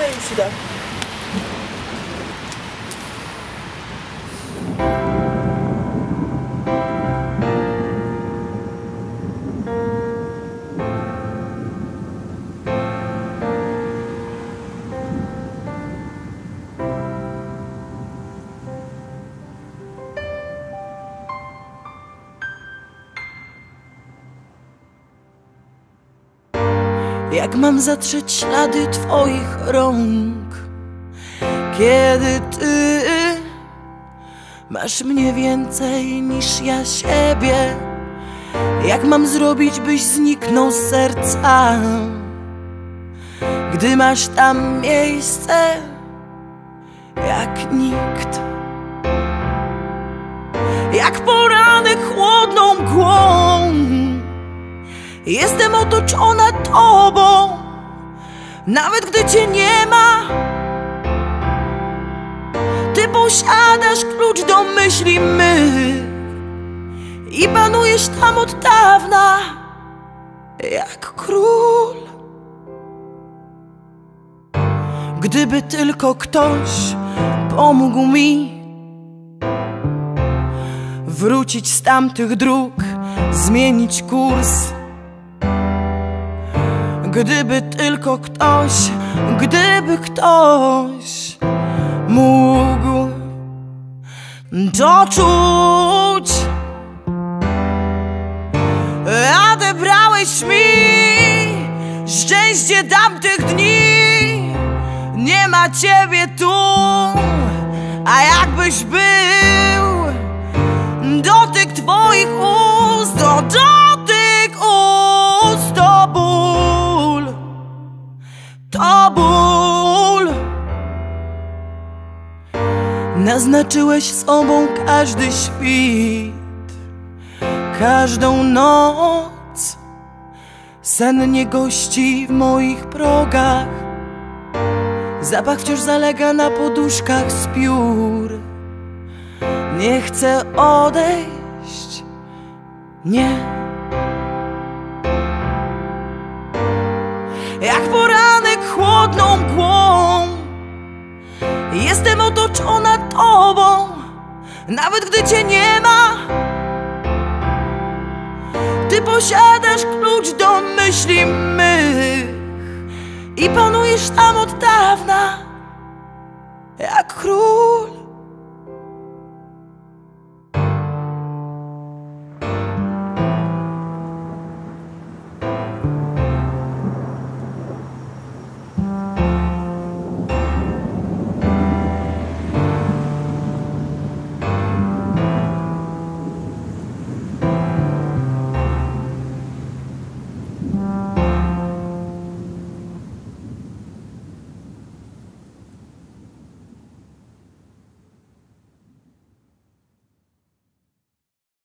już idę. Jak mam zatrzeć ślady twoich rąk, kiedy ty masz mnie więcej niż ja siebie? Jak mam zrobić, byś zniknął z serca, gdy masz tam miejsce jak nikt? Jak poranek chłodną mgłą jestem otoczona tobą, nawet gdy cię nie ma. Ty posiadasz klucz do myśli mych i panujesz tam od dawna jak król. Gdyby tylko ktoś pomógł mi wrócić z tamtych dróg, zmienić kurs. Gdyby tylko ktoś, gdyby ktoś mógł to czuć. Odebrałeś mi szczęście tamtych dni, nie ma ciebie tu, a jakbyś był, dotyk twoich ust, to dotyk ust, to ból, to ból. Naznaczyłeś sobą każdy świt, każdą noc. Sen nie gości w moich progach, zapach wciąż zalega na poduszkach z piór. Nie chcę odejść, nie. Jak poranek chłodną mgłą jestem otoczona tobą, nawet gdy cię nie ma. Ty posiadasz klucz do myśli mych i panujesz tam od dawna jak król.